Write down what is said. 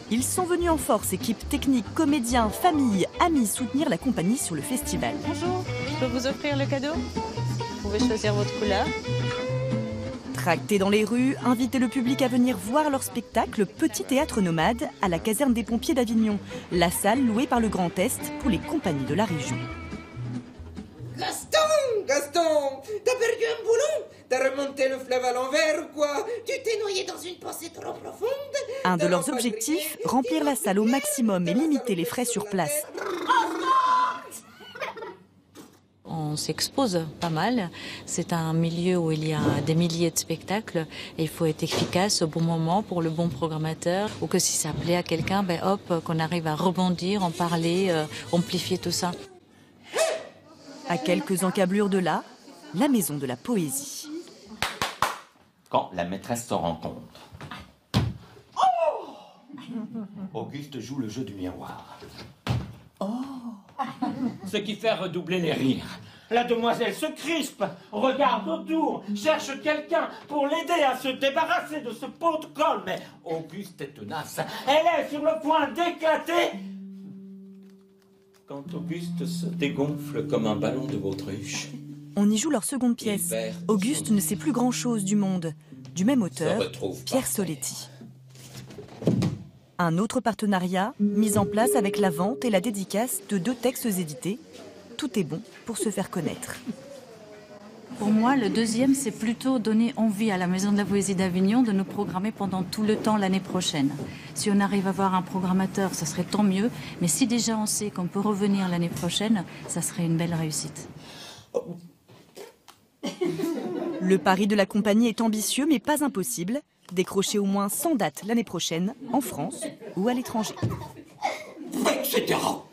Ils sont venus en force, équipe technique, comédiens, famille, amis, soutenir la compagnie sur le festival. Bonjour, je peux vous offrir le cadeau? Vous pouvez choisir votre couleur. Tracter dans les rues, inviter le public à venir voir leur spectacle Petit Théâtre Nomade à la caserne des pompiers d'Avignon, la salle louée par le Grand Est pour les compagnies de la région. Gaston, t'as perdu un boulon? T'as remonté le fleuve à l'envers ou quoi? Tu t'es noyé dans une pensée trop profonde? Un de leurs objectifs, remplir la salle au maximum et limiter les frais sur place. On s'expose pas mal. C'est un milieu où il y a des milliers de spectacles et il faut être efficace au bon moment pour le bon programmateur. Ou que si ça plaît à quelqu'un, ben hop, qu'on arrive à rebondir, en parler, amplifier tout ça. À quelques encablures de là, la Maison de la Poésie. Quand la maîtresse se rend compte. Oh! Auguste joue le jeu du miroir. Oh! Ce qui fait redoubler les rires. La demoiselle se crispe, regarde autour, cherche quelqu'un pour l'aider à se débarrasser de ce pot de colle. Mais Auguste est tenace. Elle est sur le point d'éclater. Quand Auguste se dégonfle comme un ballon de baudruche. On y joue leur seconde pièce. Auguste ne sait plus grand-chose du monde. Du même auteur, Pierre Soletti. Un autre partenariat mis en place avec la vente et la dédicace de 2 textes édités. Tout est bon pour se faire connaître. Pour moi, le deuxième, c'est plutôt donner envie à la Maison de la Poésie d'Avignon de nous programmer pendant tout le temps l'année prochaine. Si on arrive à avoir un programmateur, ça serait tant mieux. Mais si déjà on sait qu'on peut revenir l'année prochaine, ça serait une belle réussite. Le pari de la compagnie est ambitieux, mais pas impossible. Décrocher au moins 100 dates l'année prochaine, en France ou à l'étranger. Etc.